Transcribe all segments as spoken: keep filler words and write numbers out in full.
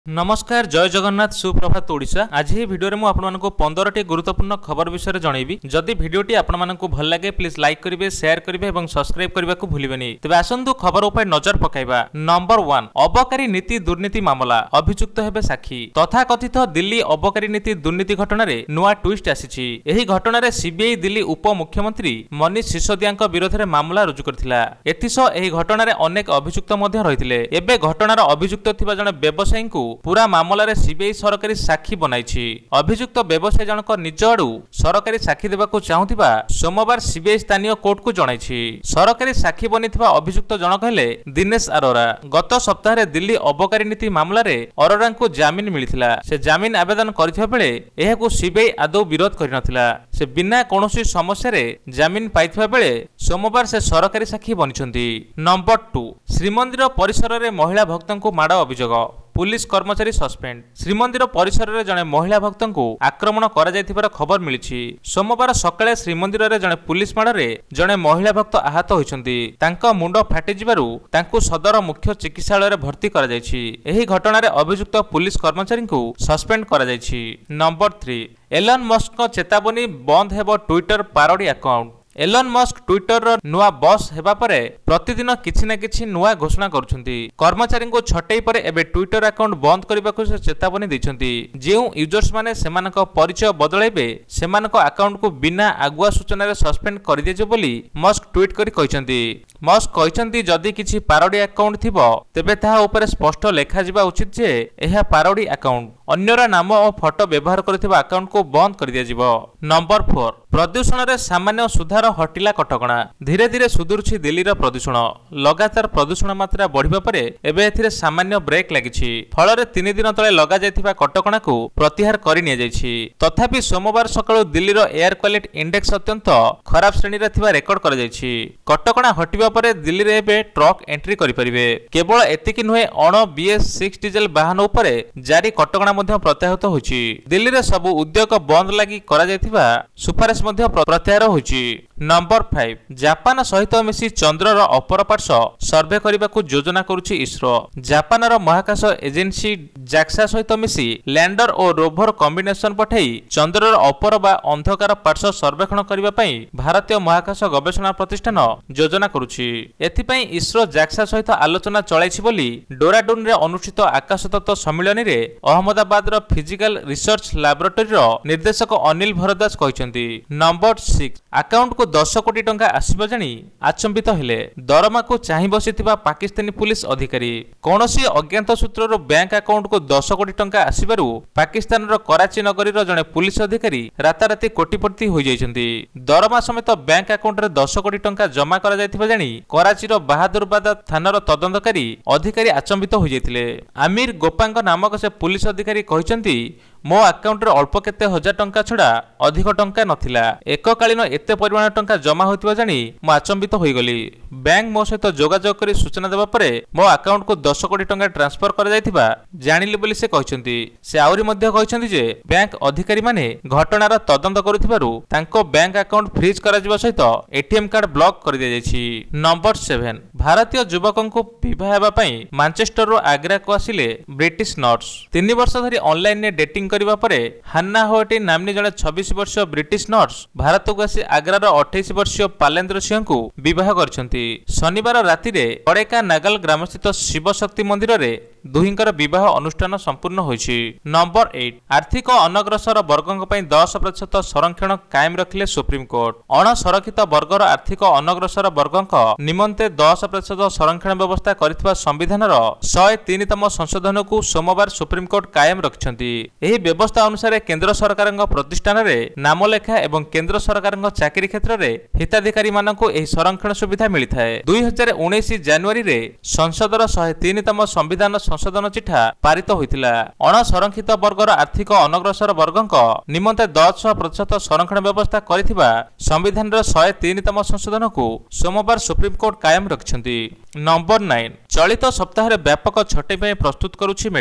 नमस्कार जय जगन्नाथ सुप्रभात ओडिशा। आज ही वीडियो में आपको पंद्रह टी गुरुत्वपूर्ण खबर विषय जनइबी। जदि वीडियोटी आपको भल लगे प्लीज लाइक करेंगे, शेयर करेंगे और सब्सक्राइब करने को भूलें। तेज आसतु खबर उपर नजर पकाइबा। नंबर वन, अबकारी नीति दुर्नीति मामला, अभियुक्त हेबे साक्षी। तथाकथित दिल्ली अबकारी नीति दुर्नीति घटना नुआ ट्विस्ट आसी। एही घटना सीबीआई दिल्ली उप मुख्यमंत्री मनीष सिसोदिया विरोध में मामला रुजु करथिला। एथिसह एही घटना अनेक अभियुक्त रहिथिले। एबे घटनार अभियुक्त थिबा जणे व्यवसायी को पूरा मामलार सीबीआई सरकारी साक्षी बनाई। अभियुक्त व्यवसायी जनक निज आड़ू सरकारी साक्षी देवाक चाहूथिबा सोमवार सीबीआई स्थानीय कोर्ट को जणाइछि। सरकारी साक्षी बनिथिबा अभियुक्त जनक हेले दिनेश अरोरा। गत सप्ताह दिल्ली अबकारी नीति मामला रे अरोरा को जामिन मिलिथिला। से जामिन आवेदन करथिबा बेले एहाकु सीबीआई आदौ विरोध करिनथिला। से बिना कोनोसी समस्या रे जामिन पाइथिबा बेले सोमवार से सरकारी साक्षी बनिछंती। नंबर टू, श्रीमंदिर परिसर रे महिला भक्तों को माड़ अभियोग, पुलिस कर्मचारी सस्पेंड। श्रीमंदिर परिसर में जड़े महिला भक्त को आक्रमण कर खबर मिली। सोमवार सकाळे श्रीमंदिर में जड़े पुलिस माड़े जड़े महिला भक्त आहत होती। मुंड फाटी तांकु सदर मुख्य चिकित्सालय भर्ती कर घटना अभियुक्त पुलिस कर्मचारी को सस्पेंड कर। नंबर थ्री, एलन मस्क चेतावनी, बंद हेब Twitter parody account. Elon Musk Twitter रो नुआ बॉस हेबा परे प्रतिदिन किछि ना किछि नुआ घोषणा करुछंती। कर्मचारी को छटई परे एबे ट्विटर अकाउंट बंद करबा को से चेतावनी दैछंती। जेउ यूजर्स माने सेमानक परिचय बदलाइबे सेमानक अकाउंट को बिना आगुआ सूचना रे सस्पेंड कर दिजे बोली मस्क ट्वीट करी कहिसंती। मस्क कहिसंती जदि किछि पारोडी अकाउंट थिबो तेबे ताहा ऊपर स्पष्ट लेखा जिबा उचित जे एहा पारोडी अकाउंट, अन्यरा नाम और फोटो व्यवहार करथिबा अकाउंट को बंद कर दिया जिवो। नंबर फोर, प्रदूषण रे सामान्य सुधार हटिला कटकणा। धीरे धीरे सुधुरुछि दिल्ली रो प्रदूषण। लगातार प्रदूषण मात्रा बढ़िबा परे एबे एथिरे सामान्य ब्रेक लागिछि। फल रे तीन दिन तळे लगा जायथिबा कटकणा को प्रत्याहार करि निया जायछि। तथापि सोमवार सकाळु दिल्ली रो एयर क्वालिटी इंडेक्स अत्यंत खराब श्रेणी रे थिबा रेकर्ड कर जायछि। कटकणा हटिबा परे दिल्ली रे एबे ट्रक एंट्री करि परिबे। केवल एतिकि नुहे अण बीएस सिक्स डीजल वाहन उपरे जारी कटकणा मध्ये प्रत्याहृत होछि। दिल्ली रे सब उद्योग बंद लागि करा जायथिबा सुपारिश मध्ये प्रत्याहार होछि। नंबर फाइव, जापान सहित मिसी चंद्रर अपर पार्श्व सर्वे करने को योजना करुछि इसरो। जापान महाकाश एजेंसी जाक्सा सहित मिसी लैंडर और रोभर कॉम्बिनेशन पठाई चंद्रर अपर बा अंधकार पार्श्व सर्वेक्षण करने भारतीय महाकाश गवेषणा प्रतिष्ठान योजना करुछि। एथिपई इसरो जाक्सा सहित आलोचना चलाइछि बोली डेहराडून रे अनुष्ठित आकाश तत्व सम्मेलन रे अहमदाबाद रो फिजिकल रिसर्च लैबोरेटरी रो निर्देशक अनिल भरद्वाज कहिसंती। नंबर सिक्स, अकाउंट को दस कोटी टंका आसीबा जानी आचंबित हेले दरमा को चाहि बसिथिबा पाकिस्तानी पुलिस अधिकारी। कौनसी अज्ञात सूत्रर बैंक अकाउंट को दस कोटी टंका आसीबारु पाकिस्तान रो कराची नगरी रो जने पुलिस अधिकारी राताराती कोटिपति होई जाइछंती। दरमा समेत बैंक अकाउंट रे दस कोटी टंका जमा करा जायथिबा जानी कराची रो बहादुरबाद थानार तदंतकारी अधिकारी आचंबित होई जायथिले। आमिर गोपांग नामक से पुलिस अधिकारी कहिसंती, मो अकाउंट रे अल्प केते हजार टंका छडा अधिक टंका नथिला। एककालीन एते परिमाण टंका जमा होइतबा जानी मो आचंबित होई गली। बैंक मो सहित जोगाजोग करी सूचना देबा परे मो अकाउंट को दस कोटी टंका ट्रांसफर कर जायथिबा जानिले बोली से कहिसंती। से आउरी मध्ये कहिसंती जे बैंक अधिकारी माने घटनार तदंत करुथिबारु तांको बैंक अकाउंट फ्रीज करा जिबा सहित एटीएम कार्ड ब्लॉक कर दिया जायछि। नंबर सेवन, भारतीय युवकों को विवाह हेबा पई मानचेस्टर रो आग्रा को आसिले ब्रिटिश नर्स। तीन वर्ष धरि ऑनलाइन ने डेटिंग करबा परे हान्ना होटी नामनी जने छब्बीस वर्षीय ब्रिटिश नर्स भारत को आसी आग्रार अट्ठाईस वर्षीय पालेन्द्र सिंह को विवाह करछंती। शनिवार राति रे कड़ेका नागल ग्राम स्थित शिव शक्ति मंदिर रे दुहिंकर विवाह अनुष्ठान संपूर्ण होइछि। नंबर एट, आर्थिक अनग्रसर वर्गों पर दस प्रतिशत संरक्षण कायम रखिले सुप्रीम कोर्ट। अणसंरक्षित वर्गर आर्थिक अनग्रसर वर्गों निमंते दस प्रतिशत संरक्षण व्यवस्था करिथिबा संविधानर सौ तीन तम संशोधन को सोमवार सुप्रीम कोर्ट कायम रखिछंती। एही व्यवस्था अनुसार केंद्र सरकार प्रतिष्ठान रे नामलेखा एवं केंद्र सरकार चाकरी क्षेत्र में हिताधिकारी मानक एही संरक्षण सुविधा मिलता है। दुई हजार उन्नीस जनवरी रे संसदर सौ तीन तम संविधान संशोधन चिठा पारित होइतिला। अणसंरक्षित वर्गर आर्थिक अनग्रसर वर्गों निमंते दस प्रतिशत संरक्षण व्यवस्था करिथिबा संविधानर सौ तीन तम संशोधन को सोमवार सुप्रीम कोर्ट कायम रखिछंती। नंबर नाइन, चलित सप्ताह व्यापक छटई प्रस्तुत करुछि मेटा।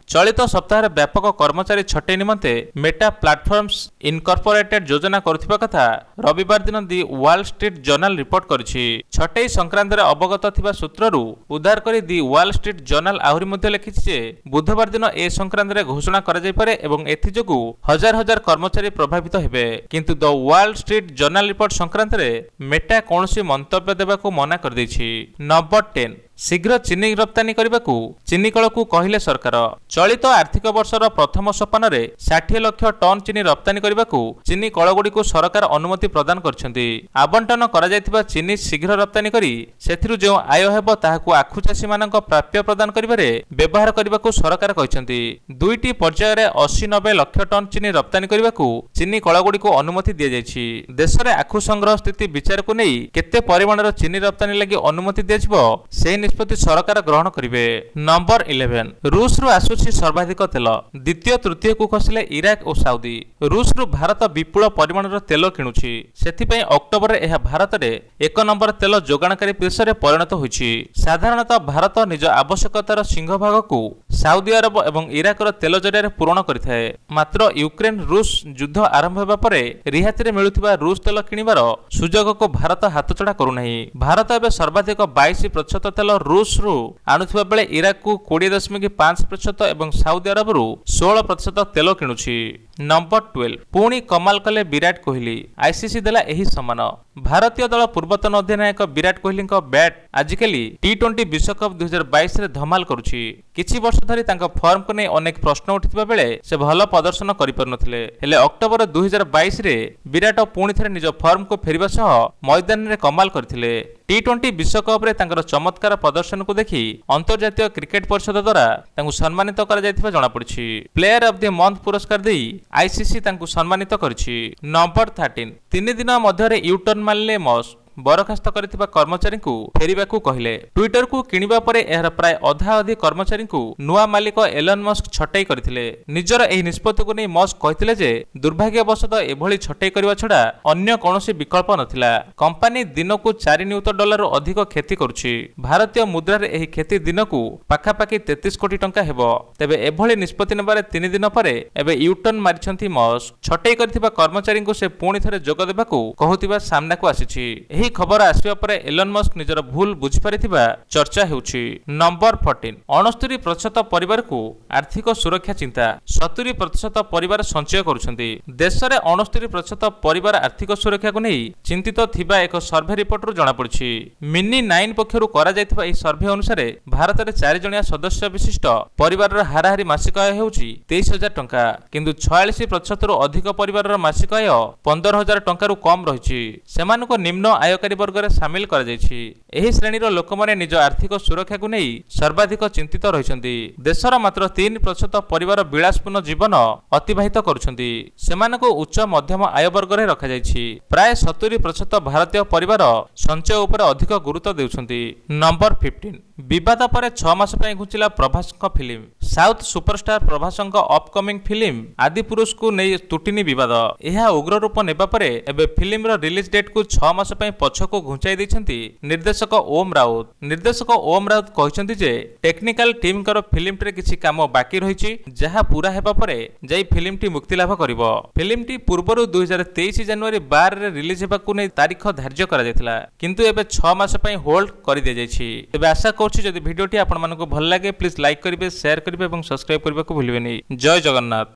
चलित सप्ताह व्यापक कर्मचारी छटई निमंते मेटा प्लाटफर्म्स इनकॉर्पोरेटेड योजना करुथिबा कथा रविवार दिन the Wall Street Journal report करिछि। छटई संक्रांत रे अवगत थिबा सूत्ररु उद्धार करी दि वॉल स्ट्रीट जर्नल आहुरी मध्ये लिखिछि जे बुधवार दिन ए संक्रांत रे घोषणा करा जाय पारे एवं एथि जोगु हजार हजार कर्मचारी प्रभावित हेबे, किंतु the Wall Street Journal report संक्रांत रे मेटा कोनोसी मंतव्य देबाकू मना कर दैछि। नंबर टेन शीघ्र चीनी रप्तानी करने चीनी कल को कहले सरकार। चलित आर्थिक वर्षर प्रथम सोपान रे षाठी लाख टन चीनी रप्तानी करने चीनी कलगुड़ी को सरकार अनुमति प्रदान करछन्ति। आवंटन करा जायथिबा चीनी शीघ्र रप्तानी करी सेथिरु जो आय हेबो ताहाकु आखु चाषी मानक प्राप्य प्रदान करिबारे व्यवहार करबाकू सरकार कहछन्ति। दुईटी पर्याय रे अस्सी नब्बे लाख टन चीनी रप्तानी करबाकू चीनी कलगुड़ी को अनुमति दिया जायछि। देश रे आखु संग्रह स्थिति विचार को नै केते परिमाणर चीनी रप्तानी लागि अनुमति दियाजिबो से निष्पत्ति सरकार ग्रहण करिवे। नंबर इलेवन रूस रु आसुछि सर्वाधिक तेल, द्वितीय तृतीय को खसिले इराक और साउदी। रूस रु भारत विपुल परिमाणर तेल किणुछि, सेथिपई अक्टोबर रे एहा भारत रे एक नंबर तेल जोगाणकारी देश रे परिणत होइछि। साधारणतः भारत निज आवश्यकतार सिंहभाग को साउदी अरब एवं इराक रो तेल जरिया पूरण करिथाए। मात्र यूक्रेन रूस युद्ध आरंभ हेबा परे रिहाती रे मिलुथिबा रूस तेल किनिबार सुजोग को भारत हातछड़ा करू नाही। भारत एबे सर्वाधिक बाईस प्रतिशत तेल रूस रु आणुथिबा बेले इराक को बीस दशमलव पाँच प्रतिशत एवं साउदी अरब रु सोलह प्रतिशत तेल किणुछि। नंबर ट्वेल्व पुणी कमाल कले विराट कोहली, आईसीसी देला एही सम्मान। भारतीय दल पूर्वतन अधिनायक विराट कोहली बैट आजिकाली टी ट्वेंटी विश्वकप दुई हजार बाईस रे धमाल करुछि। किछि वर्ष धरी तांका फॉर्म को नै अनेक प्रश्न उठिथिबा बेले से भल प्रदर्शन करि परनथिले, हेले अक्टोबर दुई हजार बाईस रे विराट पुणी थरे निज फॉर्म को फेरिबा सह मैदान रे कमाल करथिले। टी ट्वेंटी विश्वकप रे तांकर चमत्कार प्रदर्शन को देखि अंतर्जातीय क्रिकेट परिषद द्वारा तांकु सम्मानित करा जायथिबा जणा पड़िछि। प्लेयर ऑफ द मंथ पुरस्कार देई आईसीसी तांकु सम्मानित करछि। नंबर थर्टीन तीन दिन मध्य यू टर्न मारले मस्क, बरखास्त करथिबा कर्मचारी को फेरिबाकू कहले। ट्विटर को किनिबा परे एहर प्राय अधा अधि कर्मचारी को नुआ मालिक एलन मस्क छटई करथिले। निजर एही निष्पत्ति को नै मस्क कहथिले जे दुर्भाग्यवशतः एभली छटई करबा छडा अन्य कोनोसी विकल्प नथिला। कंपनी दिन को चार नियुत डॉलर अधिक खेती करुछि। भारतीय मुद्रा रे एही खेती दिन को पाखापाखि तैंतीस कोटी टंका हेबो। तेबे एभली निष्पत्ति नेबारे तीन दिन परे एबे यू टर्न मारिछन्ती मस्क। छटई करथिबा कर्मचारी को से पुणी थरे जोग देबाकू कहूतिबा सामना को आसीछि। एही खबर आसिबा परे एलन मस्क निजर भूल बुझी पारिथिबा चर्चा हेउछि। नंबर चौदह उनहत्तर प्रतिशत परिवार को आर्थिक सुरक्षा चिंता, सत्तर प्रतिशत परिवार संचय करुछन्ति। देश रे उनहत्तर प्रतिशत परिवार आर्थिक सुरक्षा को नै चिंतित थिबा एक सर्वे रिपोर्ट रु जणा पड़िछि। मिनी नाइन पक्षरु करा जायथिबा एही सर्वे अनुसार भारत रे चार जणिया सदस्य विशिष्ट परिवार रो हाराहारी मासिक आय हेउछि तेईस हजार टंका, किंतु छियालीस प्रतिशत रु अधिक परिवार रो मासिक आय पंद्रह हजार टंका रु कम रहिछि। सेमानको निम्न आय वर्ग रे शामिल करा जायछि। एही श्रेणी रो लोक माने निज आर्थिक सुरक्षा को नै सर्वाधिक चिंतित रहिसंती। देशर मात्र तीन प्रतिशत परिवार विलासपूर्ण जीवन अतिबाहित करुछंती। सेमानको उच्च मध्यम आय वर्ग रे रखा जायछि। प्राय सत्तर प्रतिशत भारतीय परिवार संचय उपर अधिक गुरुत्व देउछंती। नंबर पंद्रह विवाद पर छह मास पय घुचिला प्रभासଙ୍କ फिल्म। साउथ सुपरस्टार प्रभासଙ୍କ अपकमिंग फिल्म आदिपुरुष को नै तुटिनी विवाद। एहा उग्र रूप नेबा परे एबे फिल्म रो रिलीज डेट को छह मास पय पछको घुंचाई दैछंती निर्देशक ओम राउत। निर्देशक ओम राउत कहिसंती जे टेक्निकल टीम कर फिल्म रे किछि काम बाकी रहिछि, जहा पूरा हेबा परे जाई फिल्म टी मुक्ति लाभ करिवो। फिल्म टी पूर्वरु दुई हजार तेईस जनवरी बारह रे रिलीज हेबा को नै तारीख धार्य करा जायतिला, किंतु एबे छह मास पय होल्ड करि दे जायछि। एबे आशा करछि जदि वीडियोटी आपण मानको भल लागे प्लीज लाइक करिवे, शेयर करिवे एवं सब्सक्राइब करबाको भूलिबेनी। जय जगन्नाथ।